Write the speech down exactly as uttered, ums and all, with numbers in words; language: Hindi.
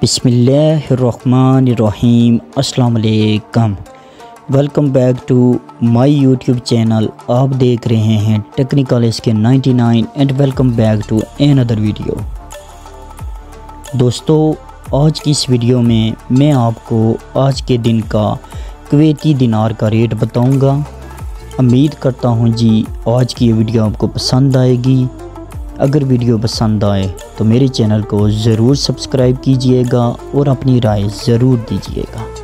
बिस्मिल्लाहिर्रहमानिर्रहीम। अस्सलाम वालेकुम। Welcome back to my YouTube channel. आप देख रहे हैं technical S K ninety nine and welcome back to another video. दोस्तों, आज की इस वीडियो में मैं आपको आज के दिन का कुवैती दिनार का रेट बताऊंगा। उम्मीद करता हूं जी आज की ये वीडियो आपको पसंद आएगी। अगर वीडियो पसंद आए तो मेरे चैनल को ज़रूर सब्सक्राइब कीजिएगा और अपनी राय ज़रूर दीजिएगा।